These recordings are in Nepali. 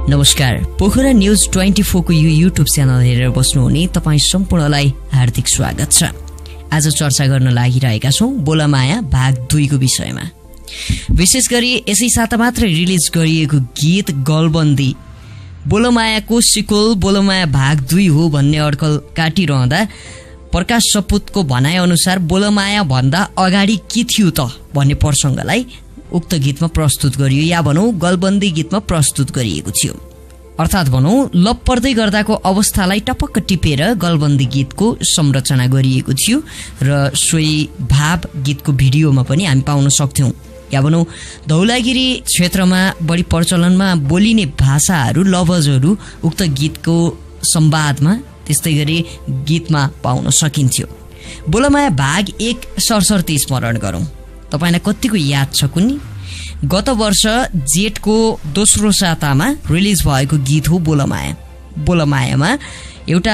नमस्कार, पोखरा न्यूज 24 को यो युट्युब च्यानल हेरेर बस्नुहुने तपाईँ सम्पूर्णलाई हार्दिक स्वागत छ। आज चर्चा गर्न लागिरहेका छौं बोलमाया भाग 2 को विषयमा। विशेष गरी यसै साता मात्र रिलिज गरिएको गीत गलबन्दी बोलमायाको सिक्वल बोलमाया भाग 2 हो भन्ने अड्कल काटिरहँदा प्रकाश सपुतको भनाइ अनुसार बोलमाया भन्दा अगाडि के थियो त भन्ने प्रसङ्गलाई उक्त गीतमा प्रस्तुत गरियो, या भनौं गलबन्दी गीतमा प्रस्तुत गरिएको थियो। अर्थात् भनौं लप पर्दै गर्दाको अवस्थालाई टपक्क टिपेर गलबन्दी गीतको संरचना गरिएको थियो र सोही भाव गीतको भिडियोमा पनि हामी पाउन सक्थ्यौं। या भनौं धौलागिरी क्षेत्रमा बढी प्रचलनमा बोलिने भाषाहरू लवजहरू उक्त गीतको संवादमा त्यस्तै गरी गीतमा पाउन सकिन्थ्यो। बोलमाया भाग 1 सरसर्ती स्मरण गरौं। तपाईलाई कतिको याद छ कुन्नी? गत वर्ष जेठको दोस्रो सातामा रिलिज भएको गीत हो बोलमाया। बोलमायामा एउटा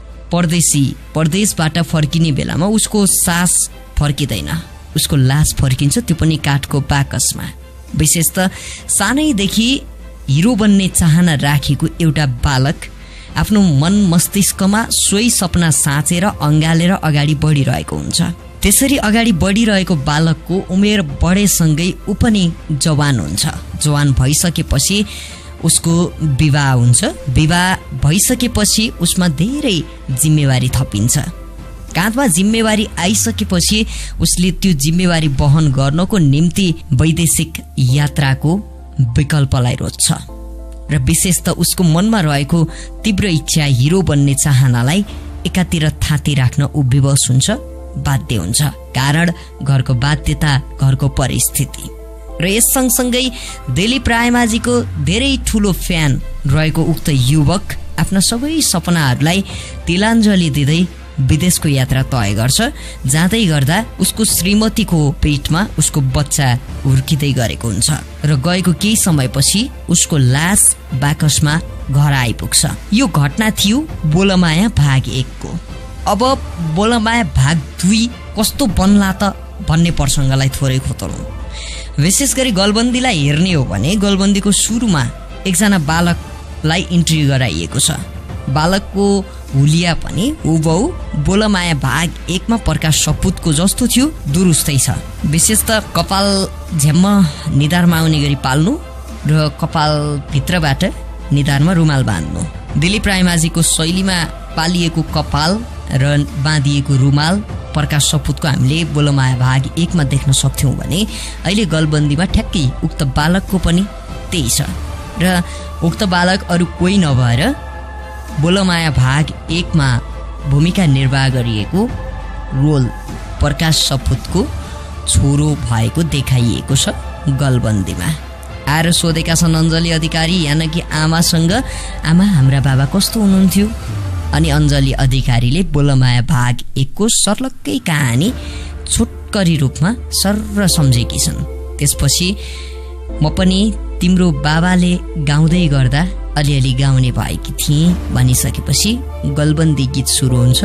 परदेशी परदेशबाट फर्किने बेलामा उसको सास फर्किँदैन, उसको लास फर्किन्छ, त्यो पनि काठको बाकसमा। विशेष त सानैदेखि हिरो बन्ने चाहना राखेको एउटा बालक आफ्नो मन मस्तिष्कमा सोही सपना साँचेर अँगालेर अगाडि बढिरहेको हुन्छ। त्यसरी अगाडि बढिरहेको बालकको उमेर बढेसँगै ऊ पनि जवान हुन्छ। जवान भइसकेपछि उसको विवाह हुन्छ। विवाह भइसकेपछि उसमा धेरै जिम्मेवारी थपिन्छ। काँधमा जिम्मेवारी आइसकेपछि उसले त्यो जिम्मेवारी वहन गर्नको निम्ति वैदेशिक यात्राको विकल्पलाई रोज्छ र विशेष त उसको मनमा रहेको तीव्र इच्छा हिरो बन्ने चाहनालाई एकातिर थाती राख्न ऊ विवश हुन्छ, बाध्य हुन्छ। कारण घरको बाध्यता, घरको परिस्थिति। र यस सँगसँगै दिलीप रायमाझीको धेरै ठूलो फ्यान रहेको उक्त युवक आफ्ना सबै सपनाहरूलाई तिलाञ्जली दिँदै विदेशको यात्रा तय गर्छ। जाँदै गर्दा उसको श्रीमतीको पेटमा उसको बच्चा हुर्किँदै गरेको हुन्छ र गएको केही समयपछि उसको लास बाकसमा घर आइपुग्छ। यो घटना थियो बोलमाया भाग 1 को। अब बोलमाया भाग 2 कस्तो बन्ला त भन्ने प्रसङ्गलाई थोरै खोतलौं। विशेष गरी गलबन्दीलाई हेर्ने हो भने गलबन्दीको सुरुमा एकजना बालकलाई इन्ट्री गराइएको छ। बालकको हुलिया पनि हुबहु बोलमाया भाग 1 मा प्रकाश सपुतको जस्तो थियो, दुरुस्तै छ। विशेष त कपाल झ्याम्म निधारमा आउने गरी पाल्नु र कपाल भित्रबाट निधारमा रुमाल बाँध्नु। दिलीप रायमाझीको शैलीमा पालिएको कपाल र बाँधिएको रुमाल प्रकाश सपुतको हामीले बोलमाया भाग 1 मा देख्न सक्थ्यौं भने अहिले गलबन्दीमा ठ्याक्कै उक्त बालकको पनि त्यही छ। र उक्त बालक अरू कोही नभएर बोलमाया भाग 1 मा भूमिका निर्वाह गरिएको रोल प्रकाश सपुतको छोरो भएको देखाइएको छ गलबन्दीमा। आएर सोधेका छन् अञ्जली अधिकारी यानकि आमासँग, आमा हाम्रा बाबा कस्तो हुनुहुन्थ्यो? अनि अञ्जली अधिकारीले बोलमाया भाग 1 को सर्लक्कै कहानी छोटकरी रूपमा सर्र सम्झेकी छन्। त्यसपछि म पनि तिम्रो बाबाले गाउँदै गर्दा अलिअलि गाउने भएकी थिएँ भनिसकेपछि गलबन्दी गीत सुरु हुन्छ।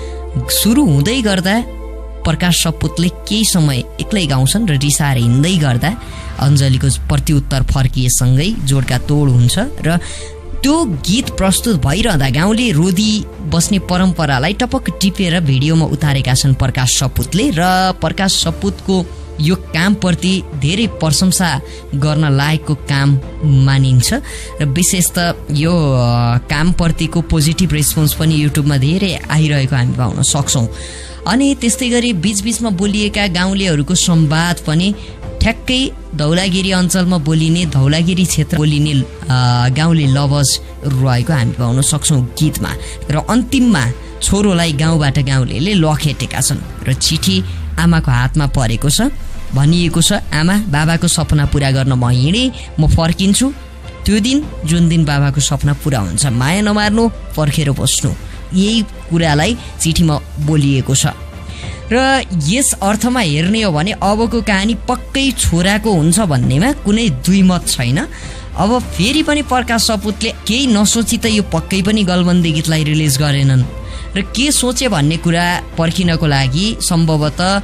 सुरु हुँदै गर्दा प्रकाश सपुतले केही समय एक्लै गाउँछन् र रिसाएर हिँड्दै गर्दा अञ्जलीको प्रत्युत्तर फर्किएसँगै जोडका तोड हुन्छ र त्यो गीत प्रस्तुत भइरहँदा गाउँले रोदी बस्ने परम्परालाई टपक्क टिपेर भिडियोमा उतारेका छन् प्रकाश सपुतले। र प्रकाश सपुतको यो कामप्रति धेरै प्रशंसा गर्न लायकको काम मानिन्छ र विशेष त यो कामप्रतिको पोजिटिभ रेस्पोन्स पनि युट्युबमा धेरै आइरहेको हामी पाउन सक्छौं। अनि त्यस्तै गरी बीचबीचमा बोलिएका गाउँलेहरूको संवाद पनि ठ्याक्कै धौलागिरी अञ्चलमा बोलिने, धौलागिरी क्षेत्र बोलिने गाउँले लवज रहेको हामी पाउन सक्छौं गीतमा। र अन्तिममा छोरोलाई गाउँबाट गाउँलेले लखेटेका छन् र चिठी आमाको हातमा परेको छ। भनिएको छ आमा बाबाको सपना पूरा गर्न म हिँडेँ, म फर्किन्छु। त्यो दिन जुन दिन बाबाको सपना पूरा हुन्छ, माया नमार्नु, पर्खेर बस्नु, यही कुरालाई चिठीमा बोलिएको छ। र यस अर्थमा हेर्ने हो भने अबको कहानी पक्कै छोराको हुन्छ भन्नेमा कुनै दुई मत छैन। अब फेरि पनि प्रकाश सपुतले केही नसोची त यो पक्कै पनि गलबन्दी गीतलाई रिलिज गरेनन् र के सोचे भन्ने कुरा पर्खिनको लागि सम्भवतः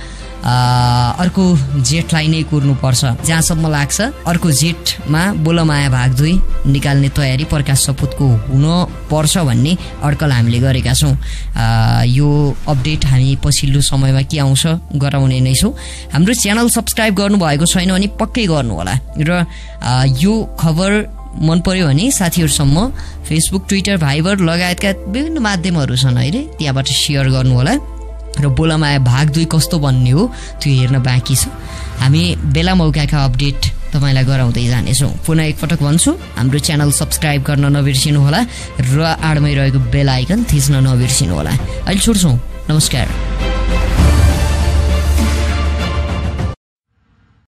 अर्को जेठलाई नै कुर्नुपर्छ जहाँसम्म लाग्छ। अर्को जेठमा बोलमाया भाग 2 निकाल्ने तयारी प्रकाश सपुतको हुन पर्छ भन्ने अड्कल हामीले गरेका छौँ। यो अपडेट हामी पछिल्लो समयमा के आउँछ गराउने नै छौँ। हाम्रो च्यानल सब्सक्राइब गर्नुभएको छैन भने पक्कै गर्नुहोला र यो खबर मन पर्यो भने साथीहरूसम्म फेसबुक, ट्विटर, भाइबर लगायतका विभिन्न माध्यमहरू छन् अहिले, त्यहाँबाट सेयर गर्नुहोला र बोलमाया भाग 2 कस्तो बन्ने हो त्यो हेर्न बाँकी छ। हामी बेला मौकाका अपडेट तपाईँलाई गराउँदै जानेछौँ। पुनः एकपटक भन्छु, हाम्रो च्यानल सब्सक्राइब गर्न नबिर्सिनुहोला र आडमै रहेको बेल आइकन थिच्न नबिर्सिनुहोला। अहिले छुट्छौँ, नमस्कार।